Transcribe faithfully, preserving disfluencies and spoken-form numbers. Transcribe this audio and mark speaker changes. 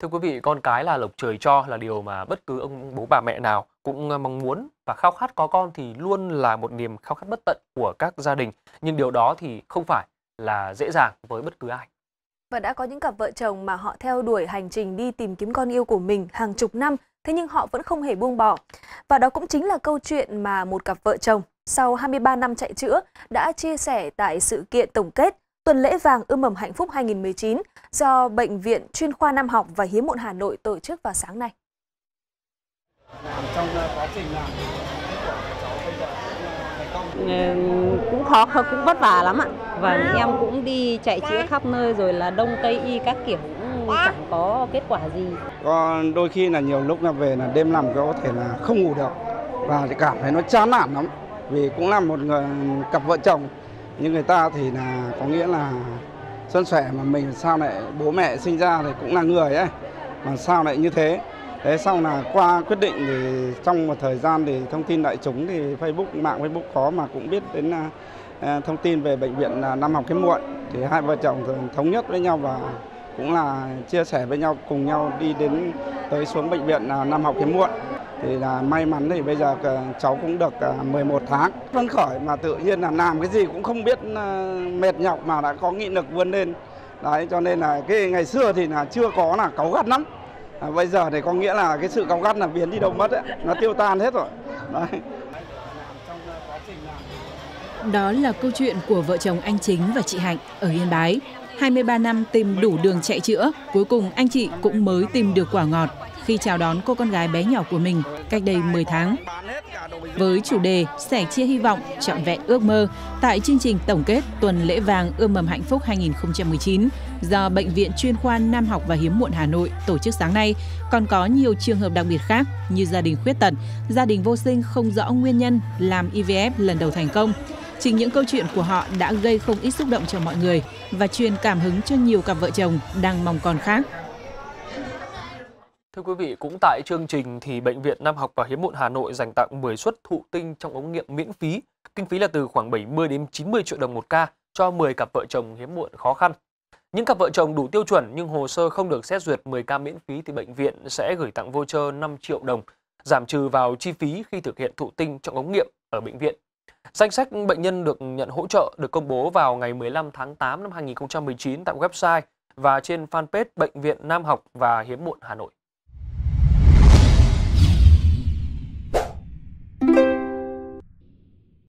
Speaker 1: Thưa quý vị, con cái là lộc trời cho là điều mà bất cứ ông bố bà mẹ nào cũng ờ, mong muốn, và khao khát có con thì luôn là một niềm khao khát bất tận của các gia đình. Nhưng điều đó thì không phải là dễ dàng với bất cứ ai.
Speaker 2: Và đã có những cặp vợ chồng mà họ theo đuổi hành trình đi tìm kiếm con yêu của mình hàng chục năm, thế nhưng họ vẫn không hề buông bỏ. Và đó cũng chính là câu chuyện mà một cặp vợ chồng sau hai mươi ba năm chạy chữa đã chia sẻ tại sự kiện tổng kết Tuần lễ vàng ươm mầm hạnh phúc hai nghìn không trăm mười chín do Bệnh viện Chuyên khoa Nam học và Hiếm muộn Hà Nội tổ chức vào sáng nay.
Speaker 3: Trong quá trình làm kết quả của cháu bây giờ thành công.
Speaker 4: Cũng khó cũng vất vả lắm ạ. Và em cũng đi chạy chữa khắp nơi rồi là đông tây y các kiểu cũng chẳng có kết quả gì.
Speaker 3: Còn đôi khi là nhiều lúc là về là đêm nằm có thể là không ngủ được và cảm thấy nó chán nản lắm, vì cũng là một người cặp vợ chồng, nhưng người ta thì là có nghĩa là xuân sẻ mà mình sao lại bố mẹ sinh ra thì cũng là người ấy, mà sao lại như thế. Thế sau là qua quyết định thì trong một thời gian thì thông tin đại chúng thì Facebook, mạng Facebook có mà cũng biết đến uh, thông tin về bệnh viện uh, Nam học Hiếm muộn, thì hai vợ chồng thống nhất với nhau và cũng là chia sẻ với nhau, cùng nhau đi đến tới xuống bệnh viện uh, Nam học Hiếm muộn. Thì là may mắn thì bây giờ uh, cháu cũng được uh, mười một tháng phấn khởi, mà tự nhiên là làm cái gì cũng không biết uh, mệt nhọc mà đã có nghị lực vươn lên. Đấy, cho nên là cái ngày xưa thì là chưa có là cáu gắt lắm. À, bây giờ thì có nghĩa là cái sự cáu gắt là biến đi đâu mất ấy, nó tiêu tan hết rồi. Đấy.
Speaker 5: Đó là câu chuyện của vợ chồng anh Chính và chị Hạnh ở Yên Bái. hai mươi ba năm tìm đủ đường chạy chữa, cuối cùng anh chị cũng mới tìm được quả ngọt khi chào đón cô con gái bé nhỏ của mình cách đây mười tháng. Với chủ đề sẻ chia hy vọng, trọn vẹn ước mơ tại chương trình tổng kết Tuần lễ vàng ươm mầm hạnh phúc hai nghìn không trăm mười chín do Bệnh viện Chuyên khoa Nam học và Hiếm muộn Hà Nội tổ chức sáng nay, còn có nhiều trường hợp đặc biệt khác như gia đình khuyết tật, gia đình vô sinh không rõ nguyên nhân làm i vê ép lần đầu thành công. Chính những câu chuyện của họ đã gây không ít xúc động cho mọi người và truyền cảm hứng cho nhiều cặp vợ chồng đang mong con khác.
Speaker 1: Thưa quý vị, cũng tại chương trình thì Bệnh viện Nam học và Hiếm muộn Hà Nội dành tặng mười suất thụ tinh trong ống nghiệm miễn phí. Kinh phí là từ khoảng bảy mươi đến chín mươi triệu đồng một ca cho mười cặp vợ chồng hiếm muộn khó khăn. Những cặp vợ chồng đủ tiêu chuẩn nhưng hồ sơ không được xét duyệt mười ca miễn phí thì bệnh viện sẽ gửi tặng voucher năm triệu đồng, giảm trừ vào chi phí khi thực hiện thụ tinh trong ống nghiệm ở bệnh viện. Danh sách bệnh nhân được nhận hỗ trợ được công bố vào ngày mười lăm tháng tám năm hai nghìn không trăm mười chín tại website và trên fanpage Bệnh viện Nam học và Hiếm muộn Hà Nội.